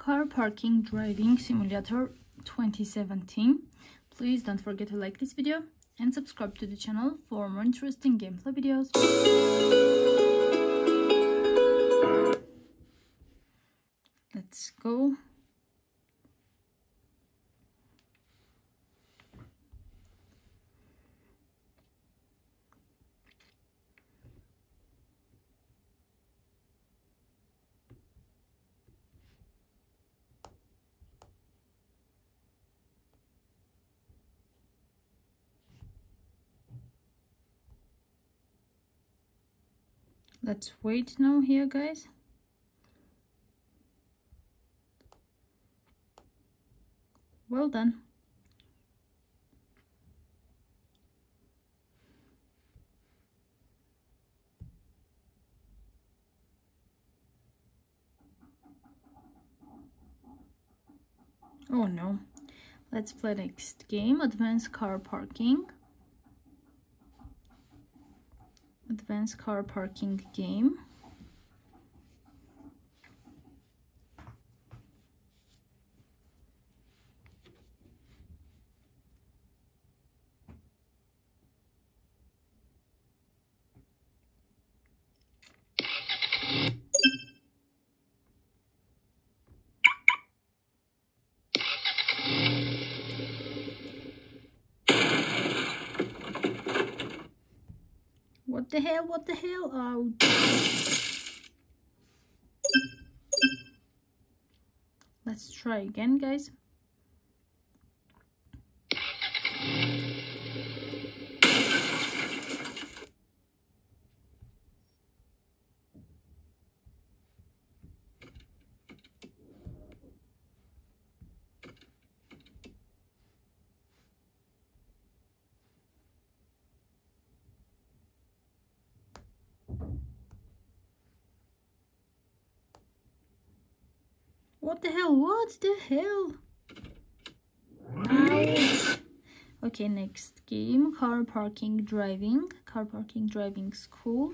Car Parking Driving Simulator 2017. Please don't forget to like this video and subscribe to the channel for more interesting gameplay videos. Let's go. Let's wait now here, guys. Well done. Oh no. Let's play next game. Advanced car parking. Advanced car parking game. What the hell? What the hell? Oh. Let's try again, guys. What the hell? What the hell? Ouch. Okay, next game. Car parking driving. Car parking driving school.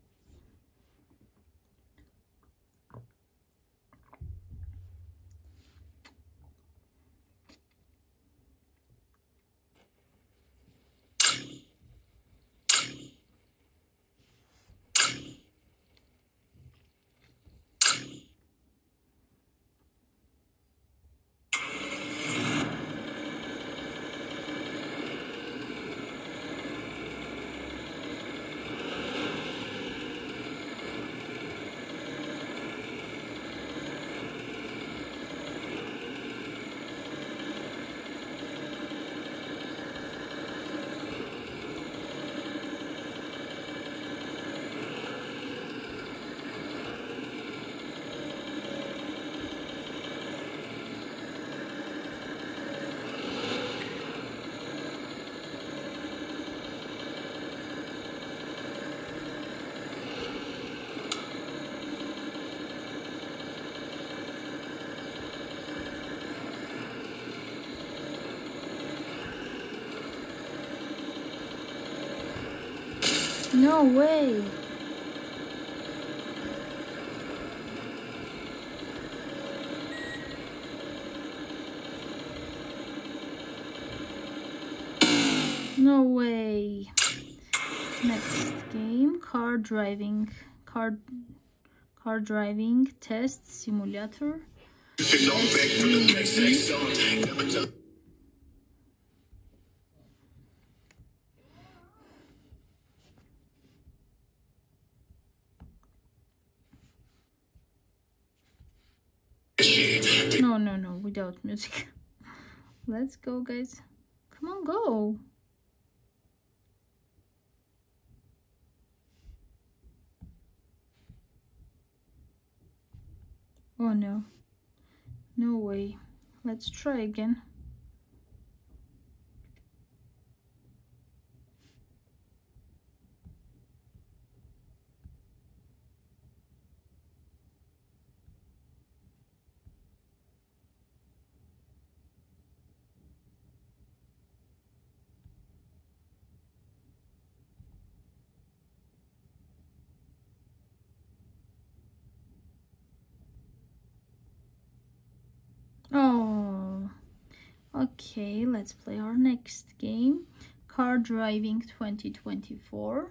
No way. No way. Next game, car driving test simulator. No, without music. Let's go, guys. Come on, go. Oh no. No way. Let's try again. Okay, let's play our next game. Car Driving 2024.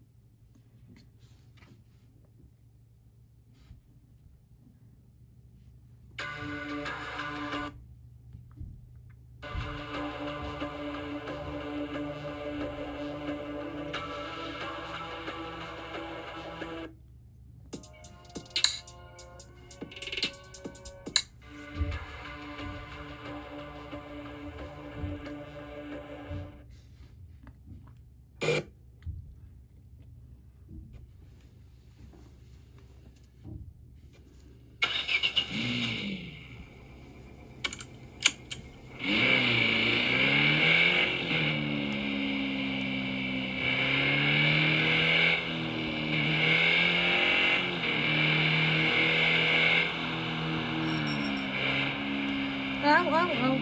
Ow, ow, ow.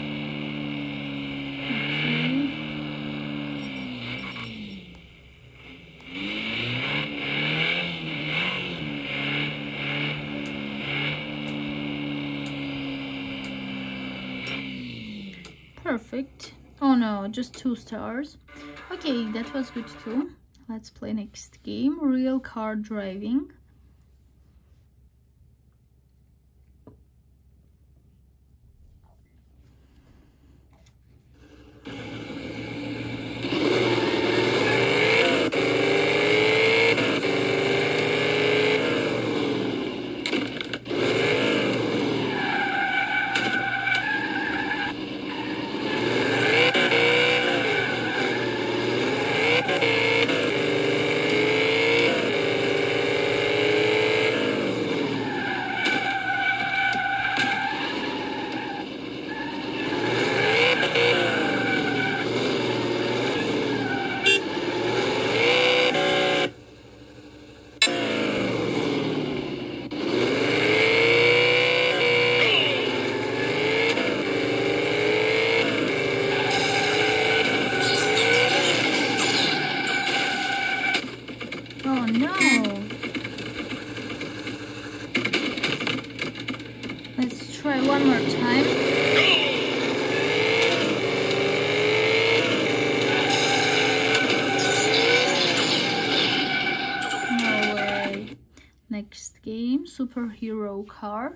Perfect. Oh no, just 2 stars. Okay, that was good too. Let's play next game. Real Car Driving. Oh no! Let's try one more time. No way. Next game, Superhero Car.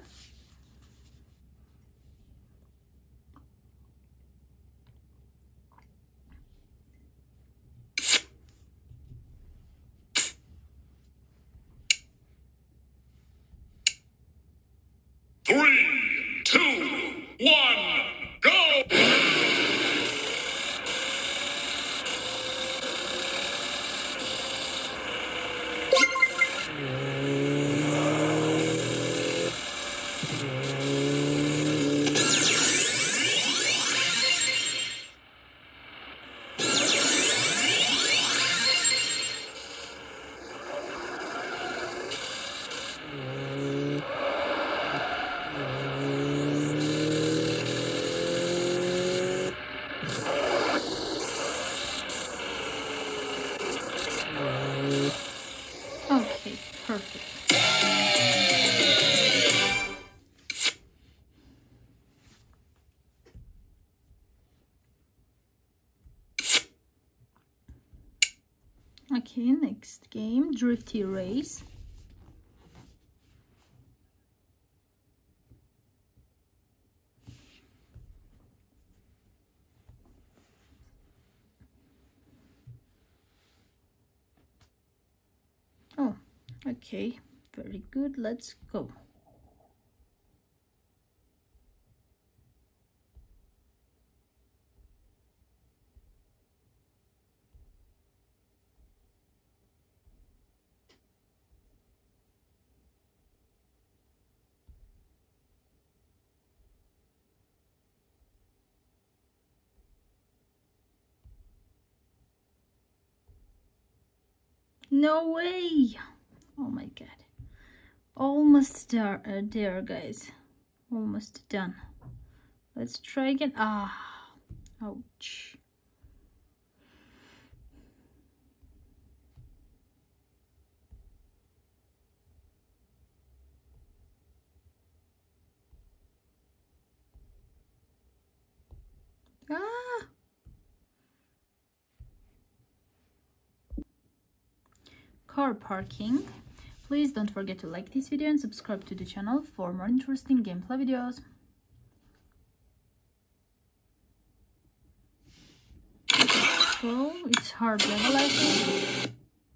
Three, two, one, go! Okay, perfect. Okay, next game, Drifty Race. Oh, okay, very good. Let's go. No way! Oh my god. Almost there, guys. Almost done. Let's try again. Ah, ouch. car parking. Please don't forget to like this video and subscribe to the channel for more interesting gameplay videos. So it's hard level, I think.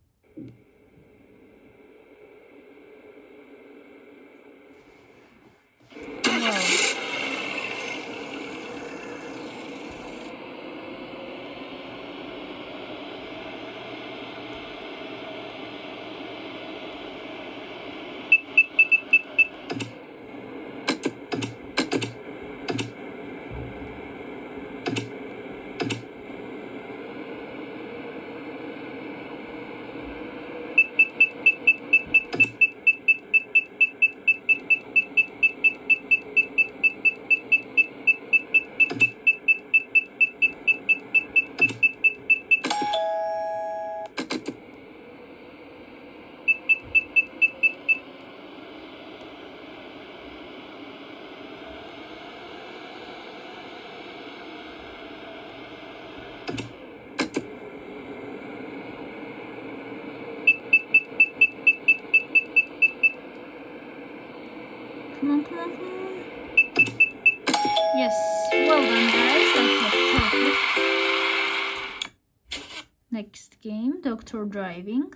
Come on, come on, come on. Yes, well done guys, that was perfect. Next game, Doctor Driving.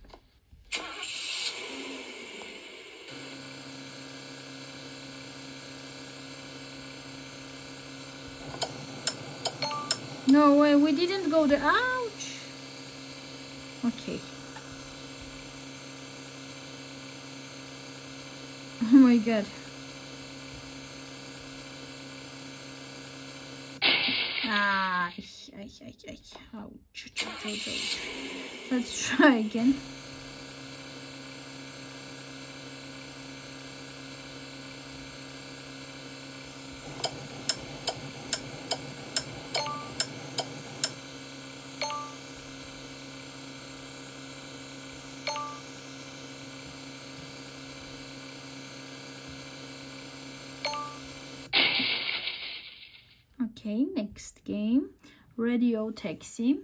No way, we didn't go there. Ouch! Okay. Oh my god. Ouch, ouch, ouch, ouch. Let's try again. Okay, next game, Radio Taxi.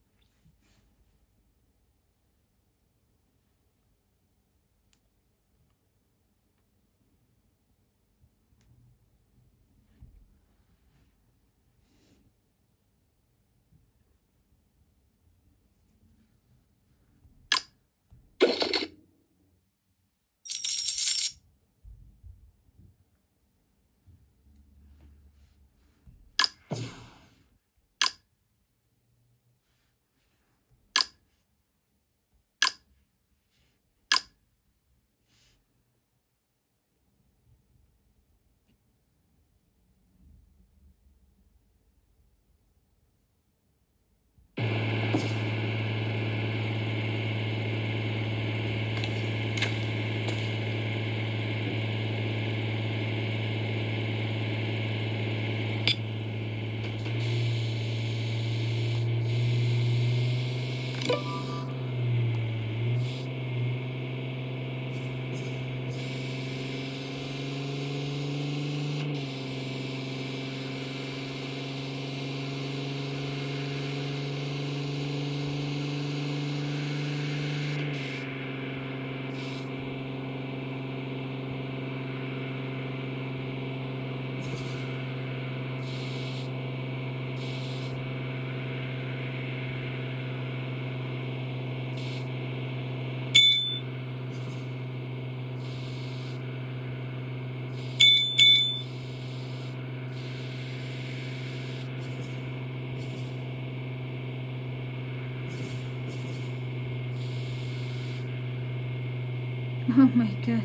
Oh my god.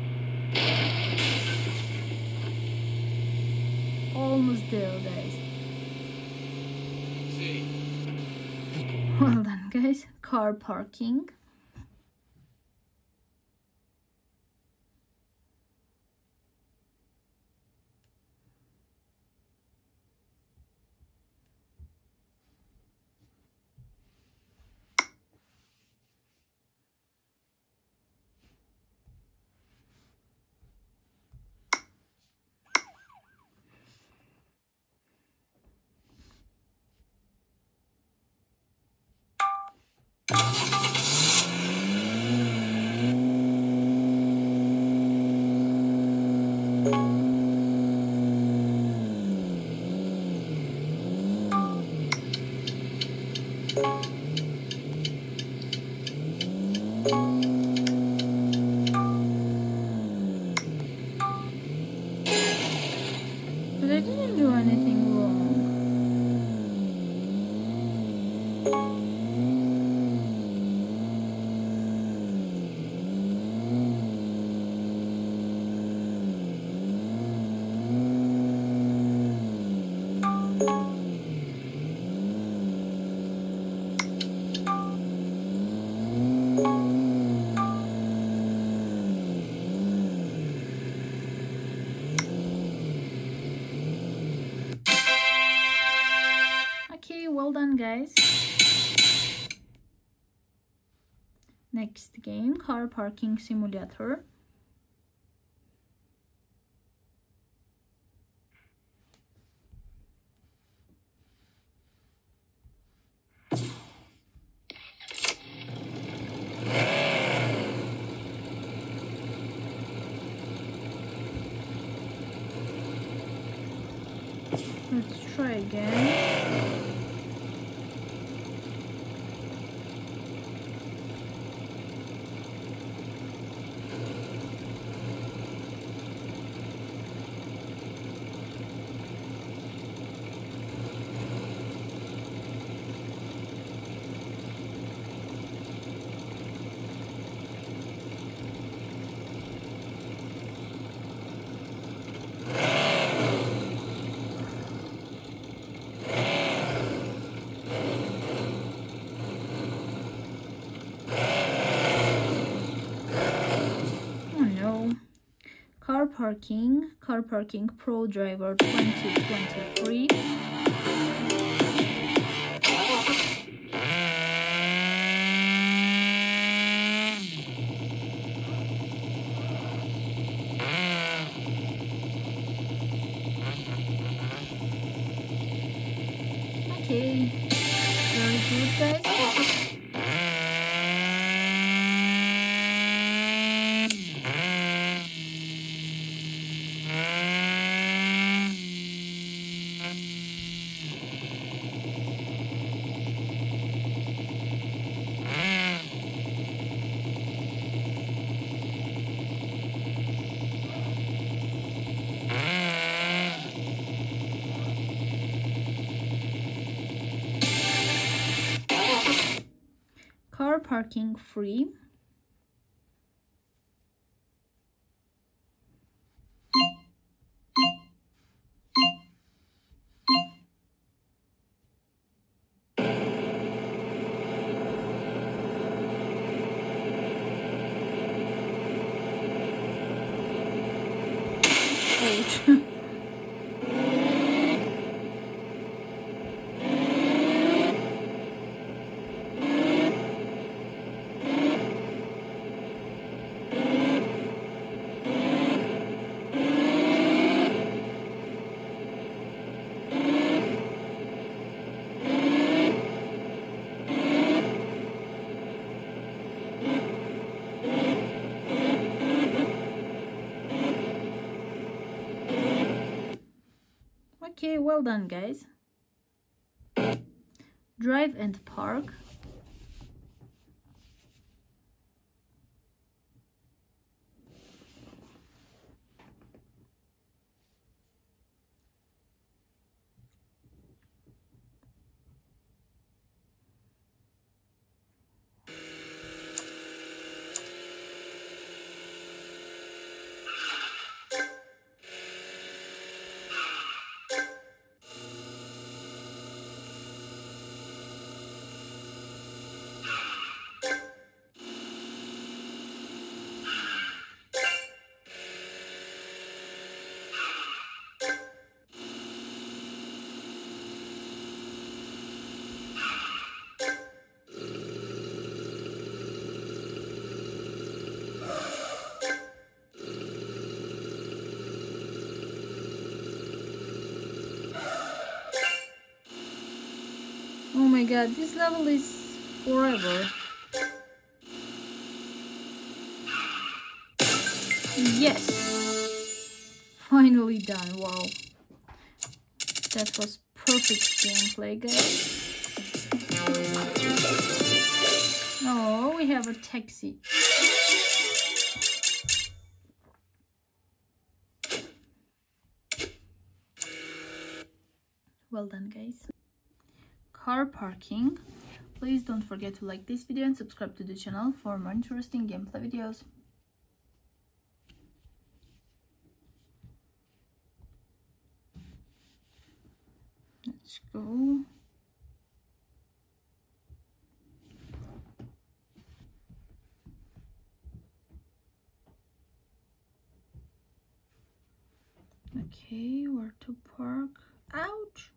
Almost there, guys. Well done, guys. Car parking. didn't do anything wrong. Okay, well done, guys. Next game, car parking simulator. Let's try again. Car parking pro driver 2023. Okay, very good, guys. Car parking free. Ouch. Okay, well done, guys. Drive and park. Oh my god, this level is forever. Yes! Finally done, wow. That was perfect gameplay, guys. Oh, we have a taxi. Well done, guys. Car parking. Please don't forget to like this video and subscribe to the channel for more interesting gameplay videos. Let's go. Okay, where to park? Ouch!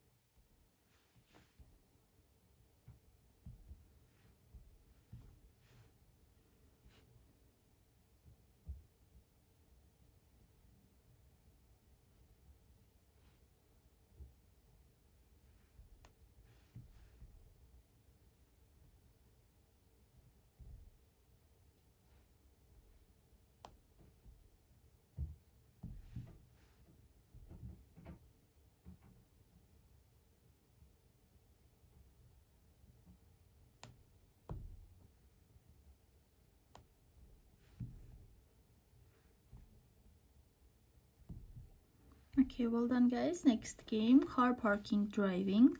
Okay, well done, guys. Next game, car parking driving.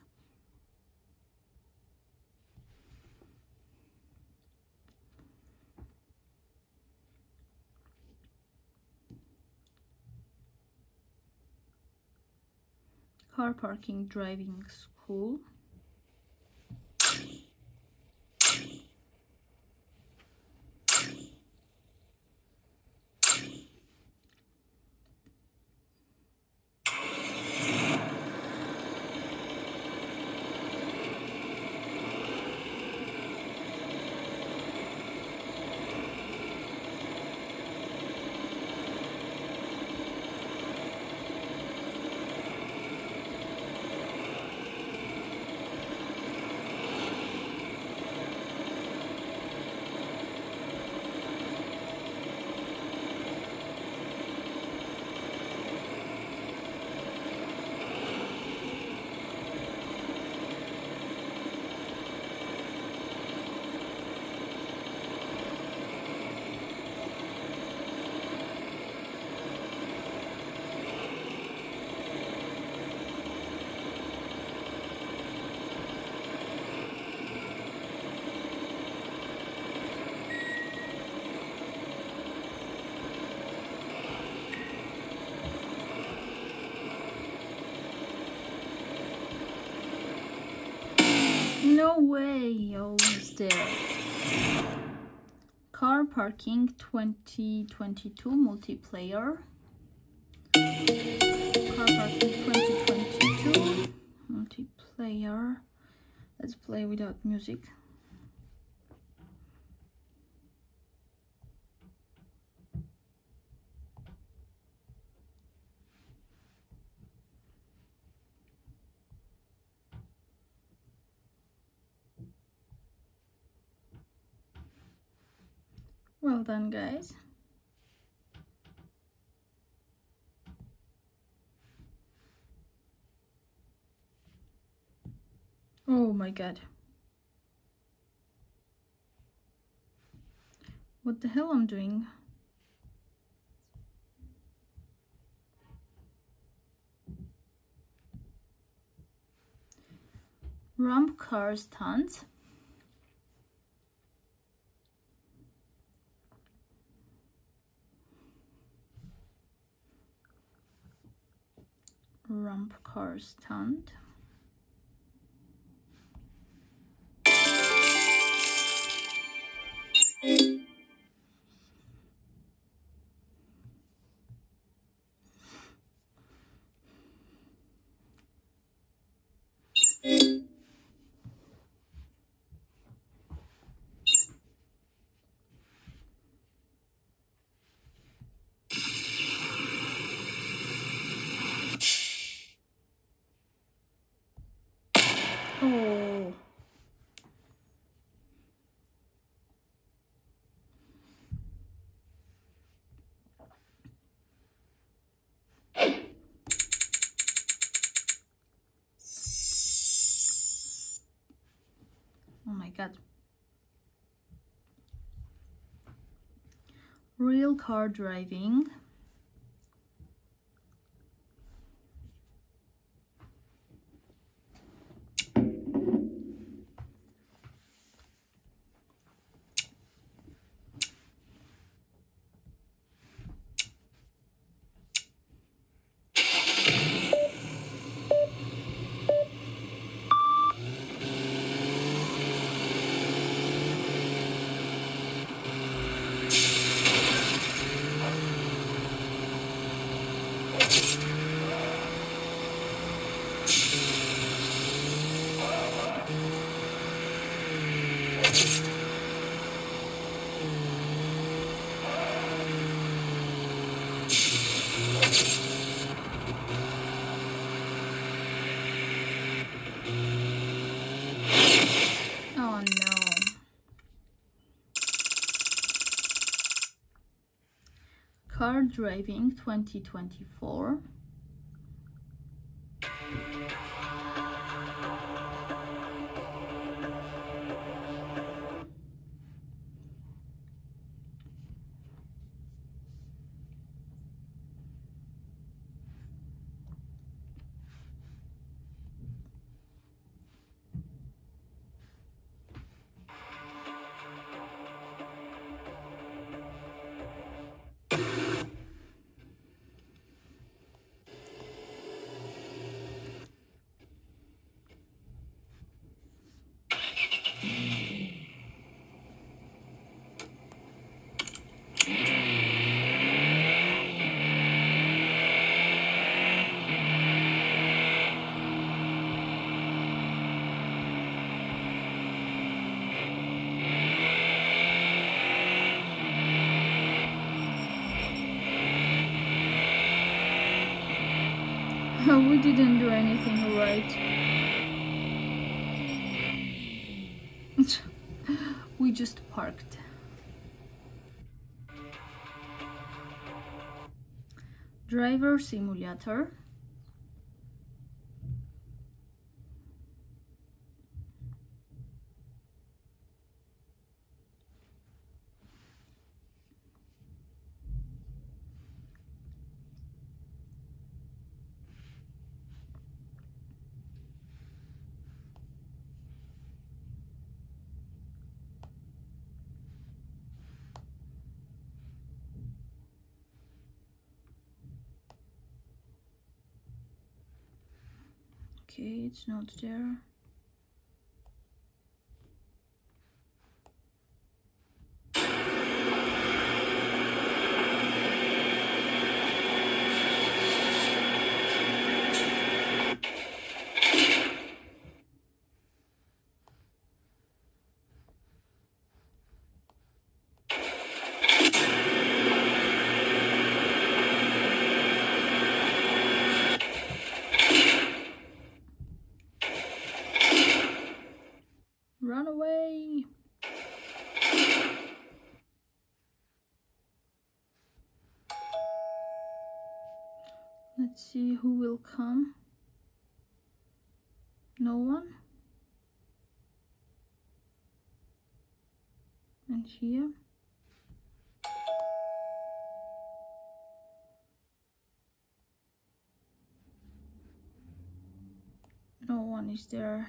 Car parking driving school. No way, almost there. Car parking 2022 multiplayer. Car parking 2022 multiplayer. Let's play without music. Well done, guys. Oh my god. What the hell I'm doing? Ramp car stunts. Ramp car stunt. Oh. Oh my god. Real car driving. Car Driving 2024. We didn't do anything right. We just parked. Driver Simulator. Okay, it's not there. Run away! Let's see who will come. No one. And here. No one is there.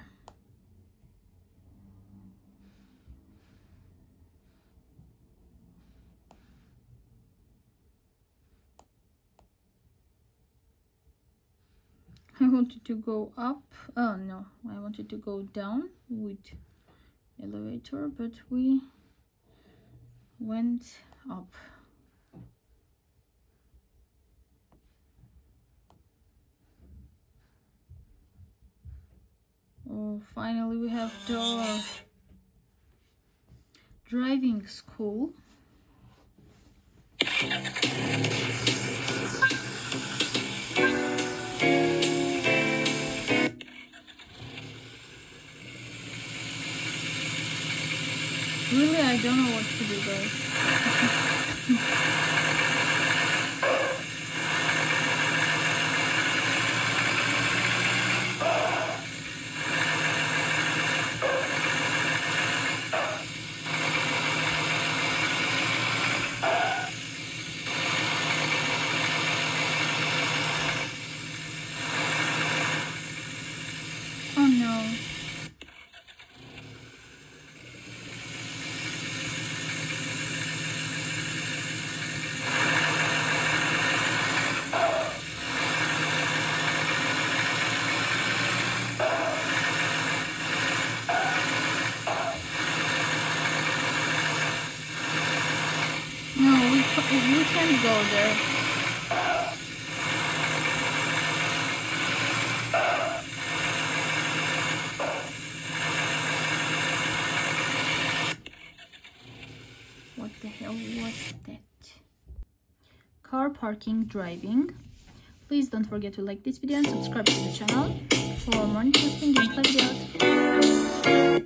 I wanted to go up. Oh no, I wanted to go down with elevator, but we went up. Oh, finally we have door. Driving school. Really, I don't know what to do, guys. Oh no. No, we can't go there. What the hell was that? Car parking driving. Please don't forget to like this video and subscribe to the channel for more interesting gameplay videos.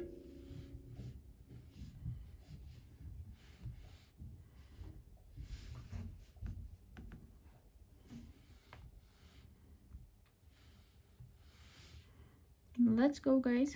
Let's go, guys.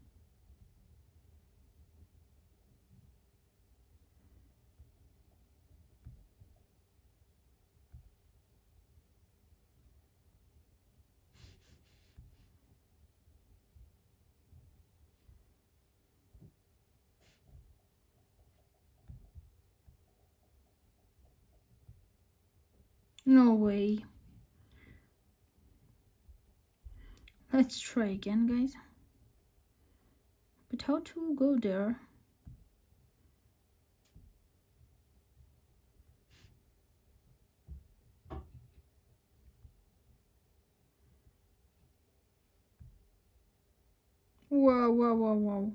No way. Let's try again, guys. But how to go there? Wow, wow, wow, wow.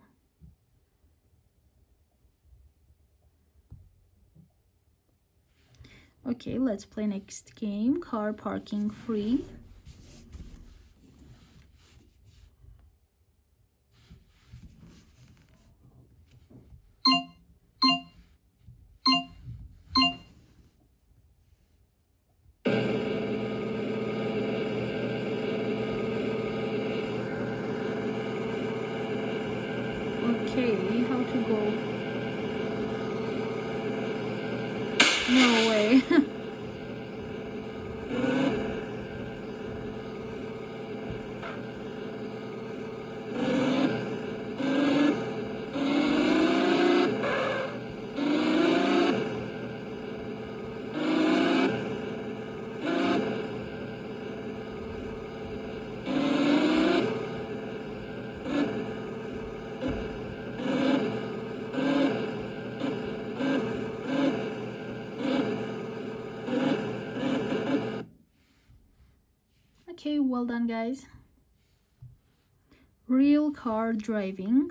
Okay, let's play next game. Car parking free. Okay, how to go? No way. Okay, well done, guys. Real car driving.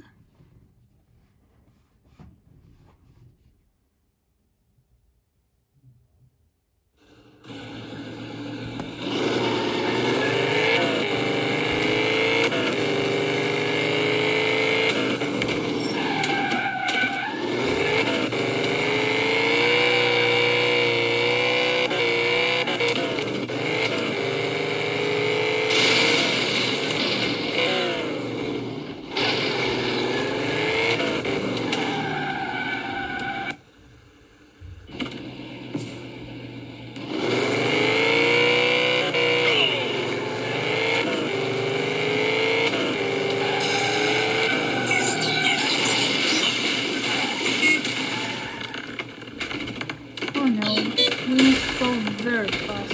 Oh no, we need to go very fast.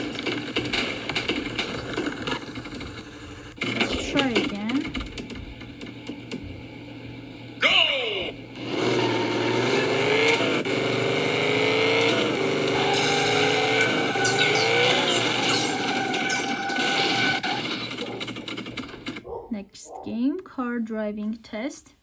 Let's try again. Go! Next game, car driving test.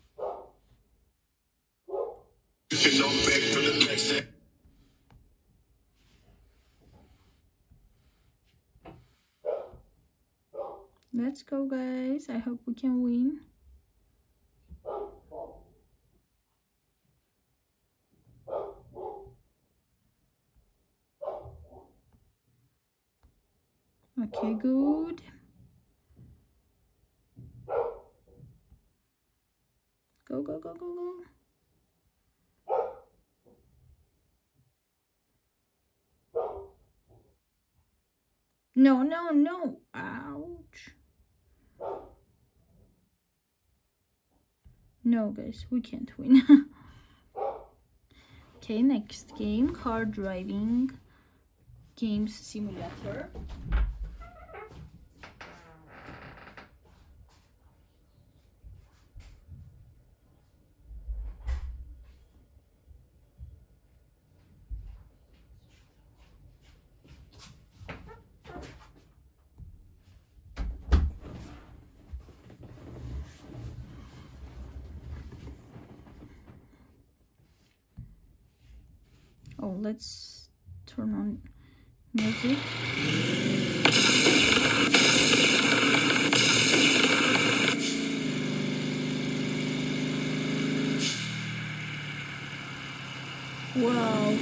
Let's go, guys. I hope we can win. Okay, good. Go, go, go, go, go. No, no, no. Ouch. No, guys, we can't win. Okay, next game, car driving games simulator. Oh, let's turn on music. Wow.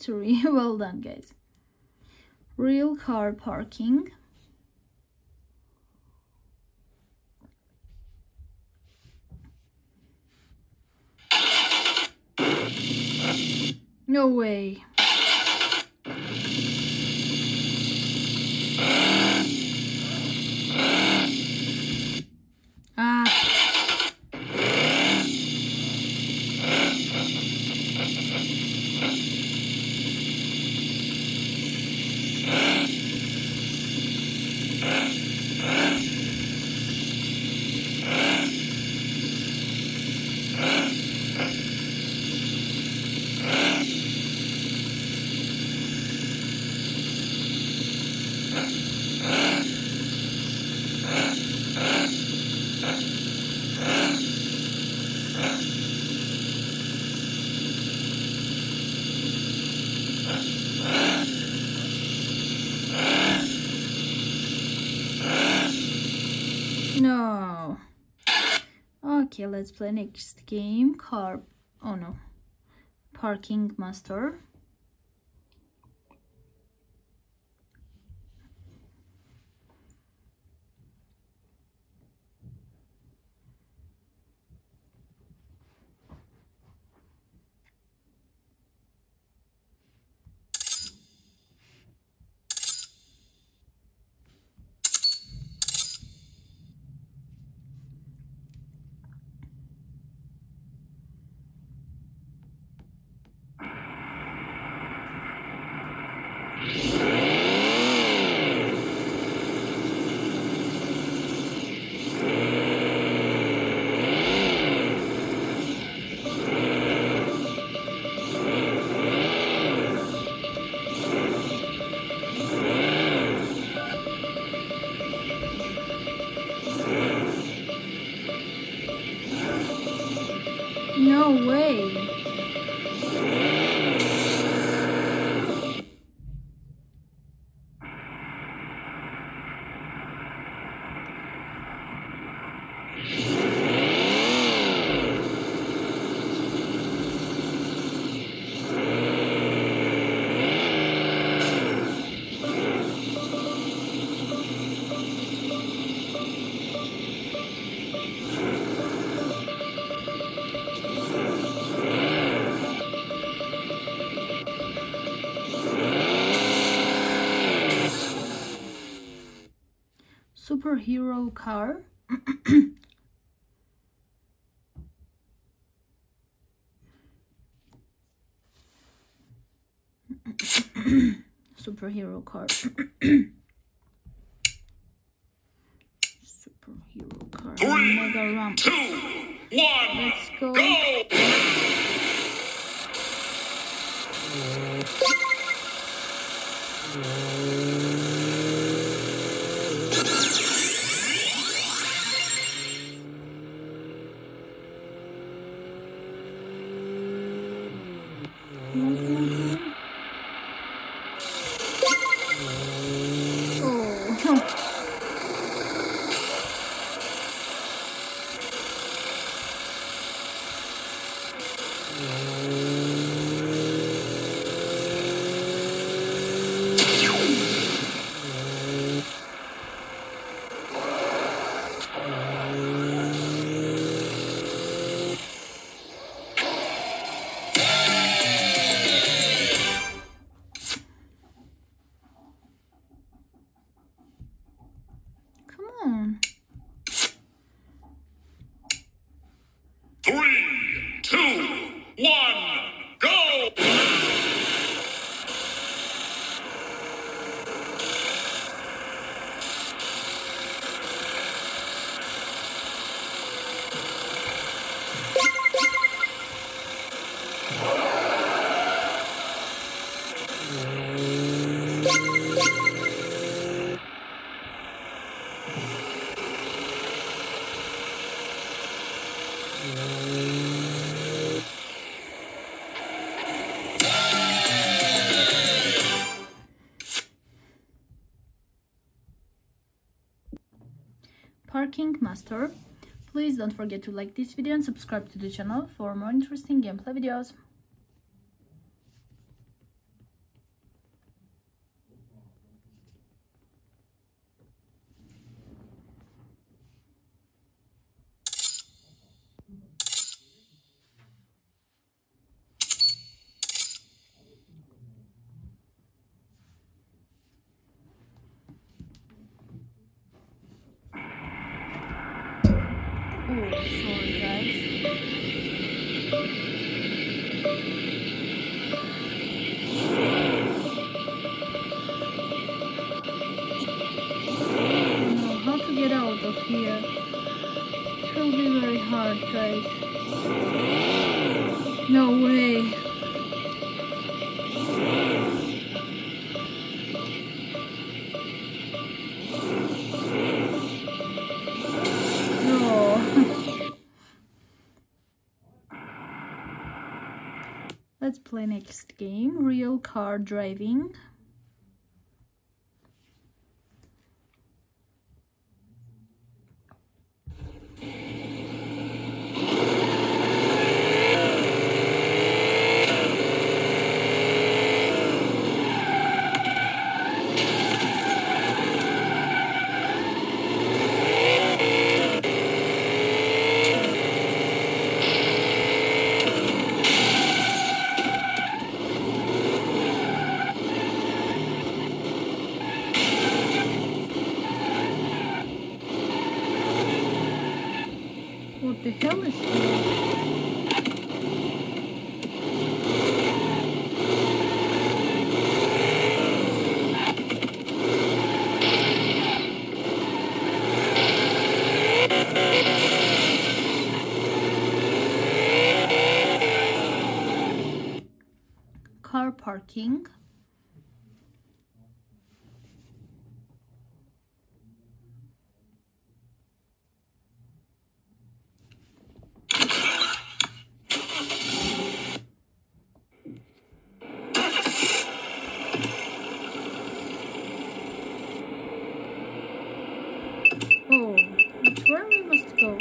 victory. Well done, guys. Real car parking. No way. No. Okay, let's play next game. Parking Master. No way. Superhero car. Superhero car. Superhero car. 3, Mega ramp. 2, 1, Let's go. Come on. 3, 2, 1, go! Parking Master. Please don't forget to like this video and subscribe to the channel for more interesting gameplay videos. sorry guys. How to get out of here? It will be very hard, guys. No way. No. Let's play next game. Real car driving. What the hell is this? Car parking. Oh, that's where we must go.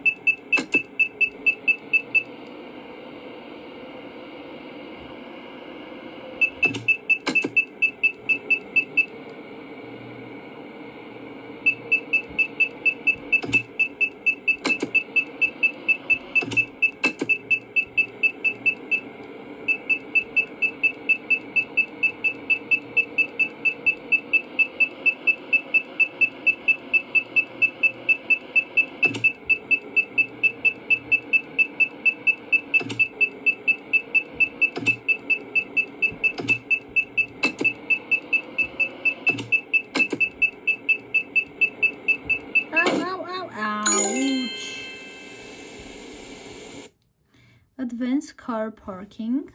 Ouch. Advanced car parking.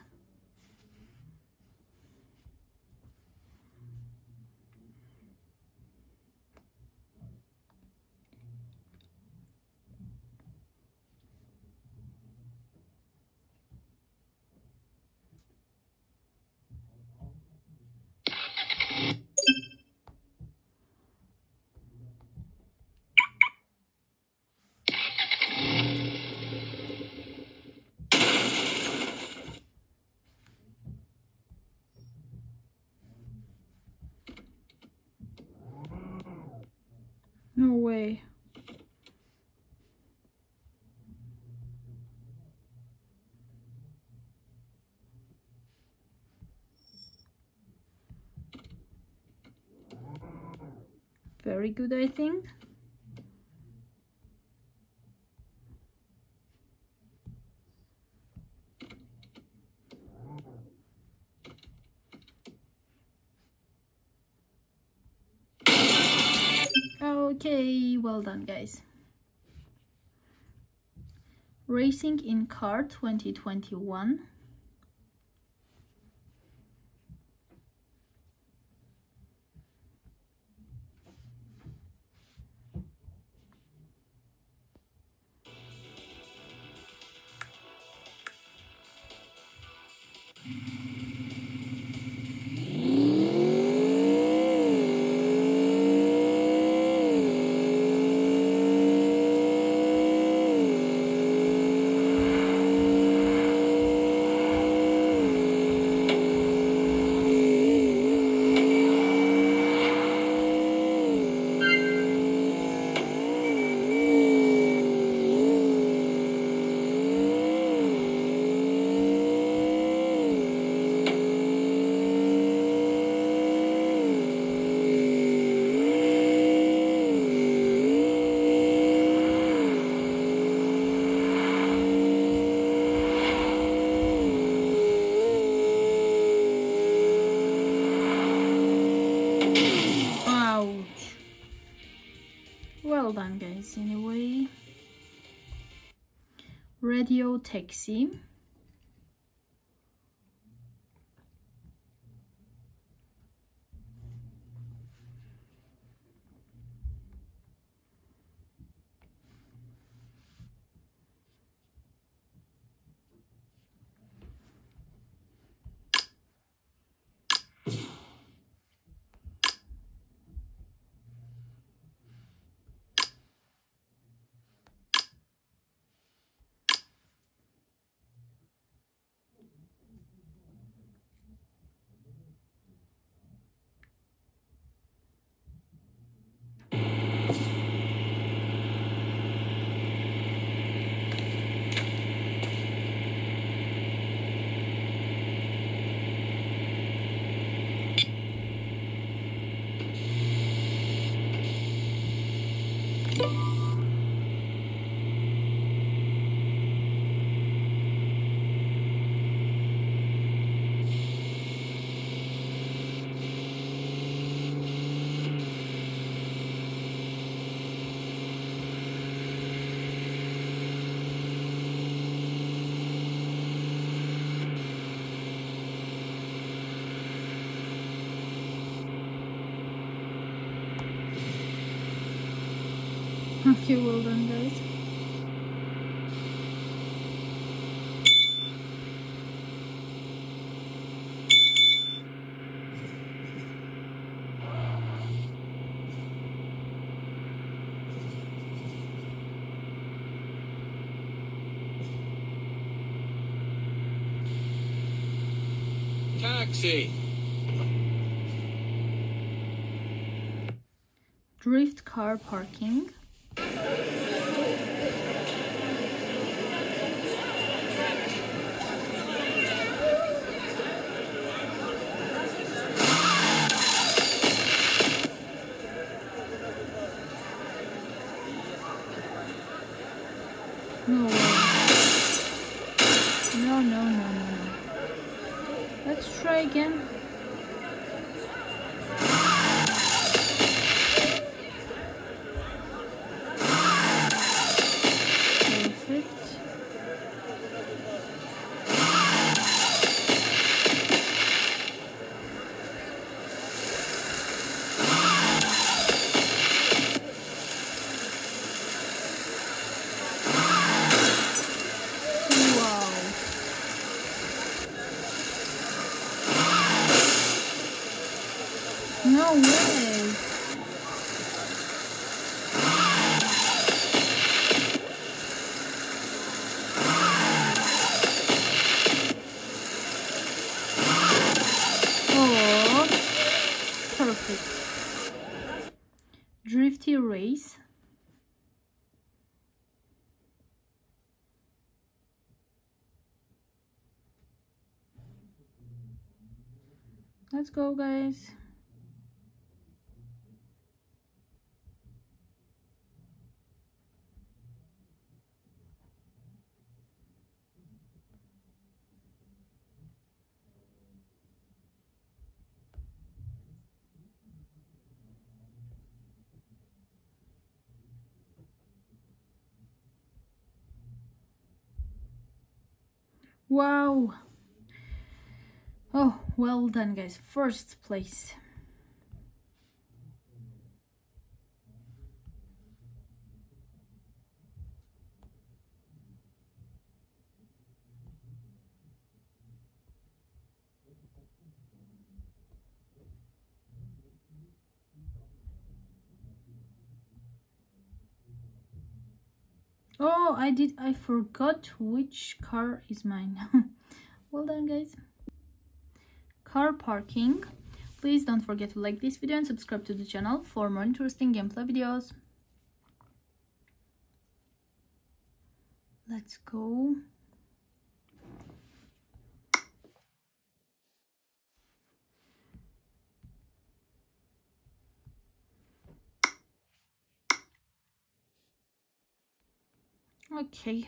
No way. Very good, I think. Okay, well done, guys. Racing in Car 2021. Ouch. Well done, guys. Anyway, radio taxi. Okay, well done, guys. Taxi. Drift car parking. No way. No. Let's try again. Perfect. No way. Oh, perfect. Drifty race. Let's go, guys. Wow. Oh, well done, guys. First place. Oh, I forgot which car is mine. Well done, guys. Car parking. Please don't forget to like this video and subscribe to the channel for more interesting gameplay videos. Let's go. Okay.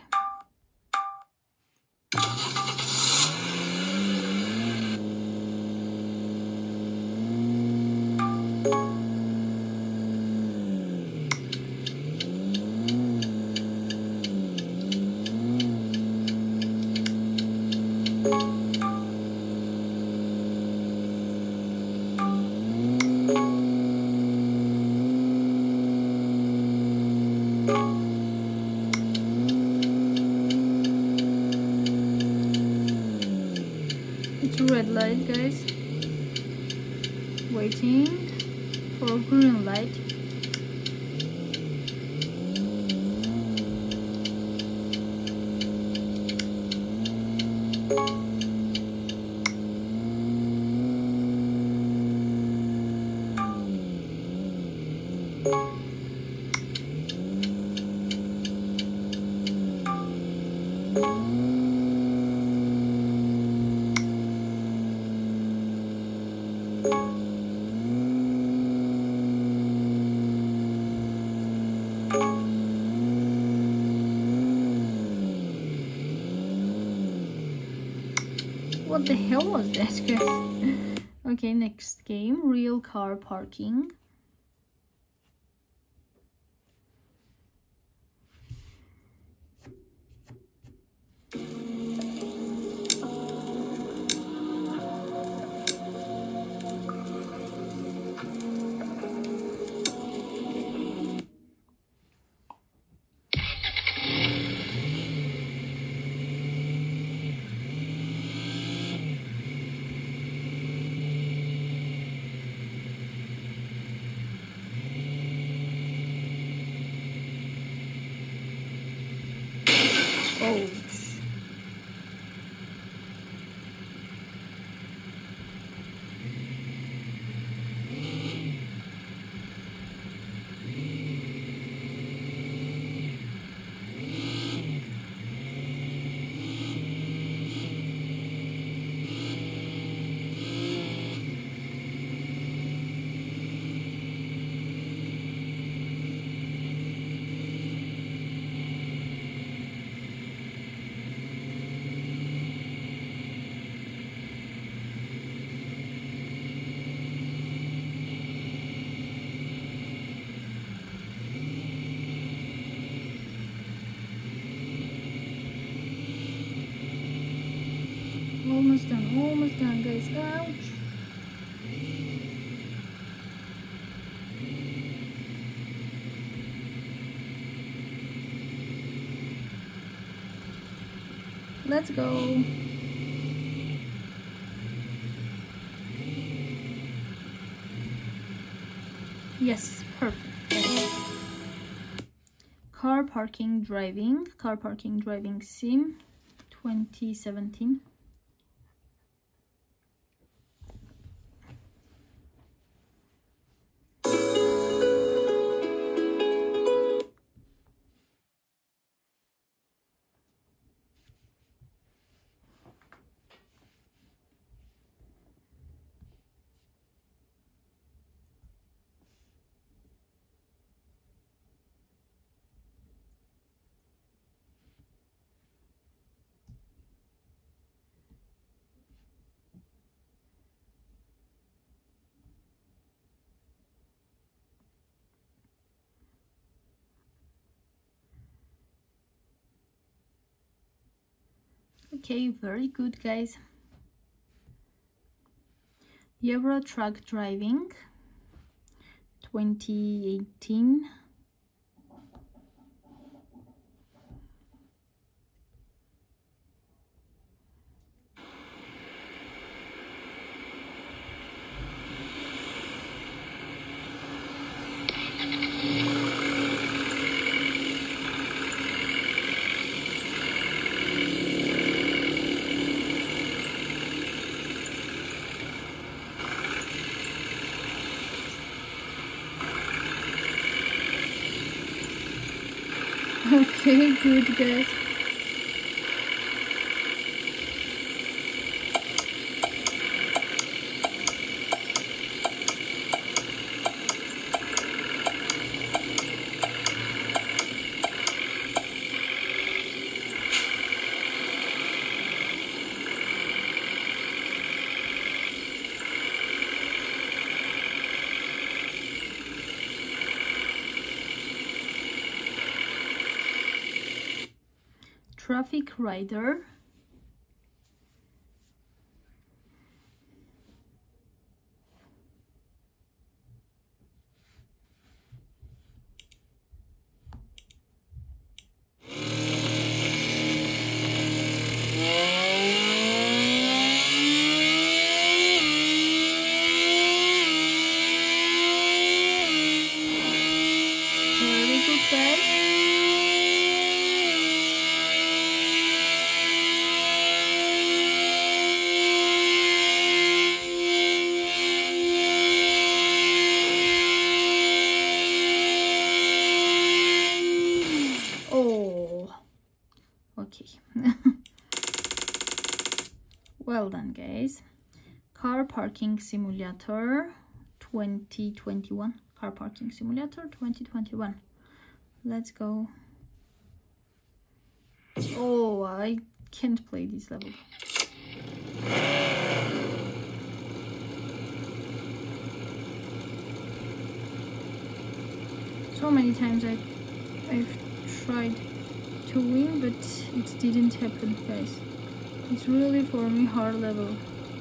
It's red light, guys. Waiting for green light. What the hell was that, guys? Okay, next game, real car parking. Oh. Almost done, guys. Ouch. Let's go. Yes, perfect. Car parking driving sim 2017. Okay, very good, guys. Euro truck driving 2018. Okay, good, guys. Traffic Rider. Very good, guys. Okay. Well done, guys. Car Parking Simulator 2021. Car Parking Simulator 2021. Let's go. Oh, I can't play this level. So many times I've tried to win, but it didn't happen, guys. It's really for me hard level.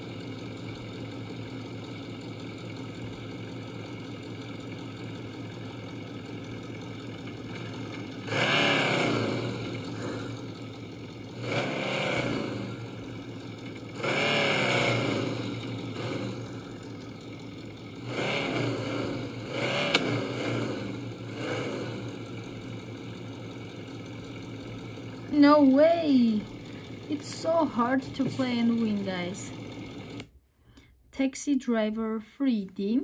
No way! It's so hard to play and win, guys. Taxi Driver 3D.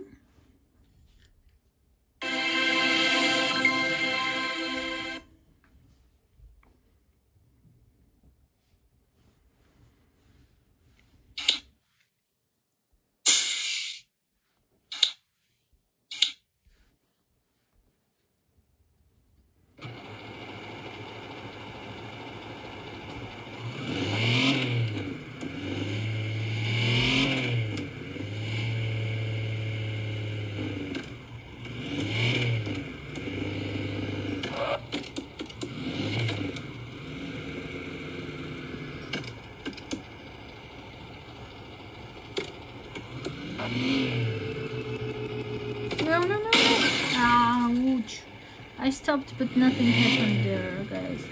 No. Ouch. I stopped, but nothing happened there, guys.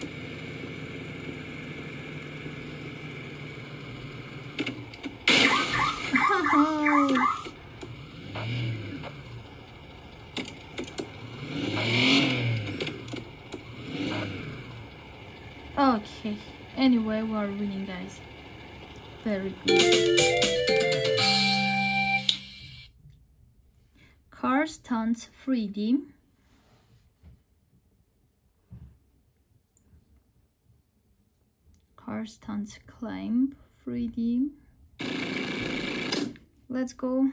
Okay. Anyway, we are winning, guys. Very good. Car Stunts 3D. Car Stunts Climb 3D. Let's go.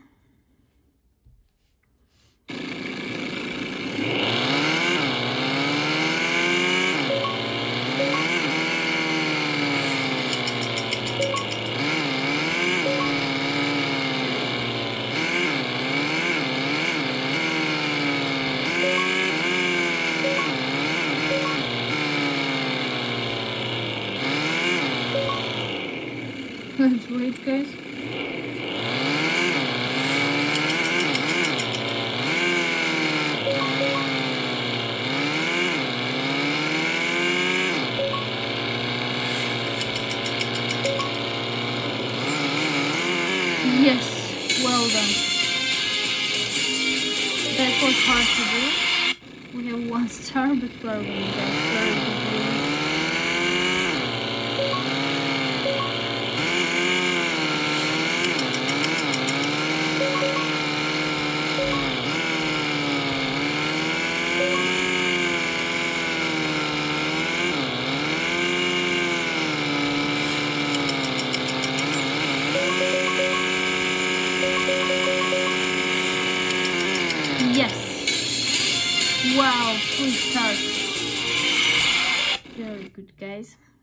Let's wait, guys. Yes, well done. That was hard to do. We have 1 star, but we're winning, guys. Very good. Yes. Wow, 3 stars. Very good, guys.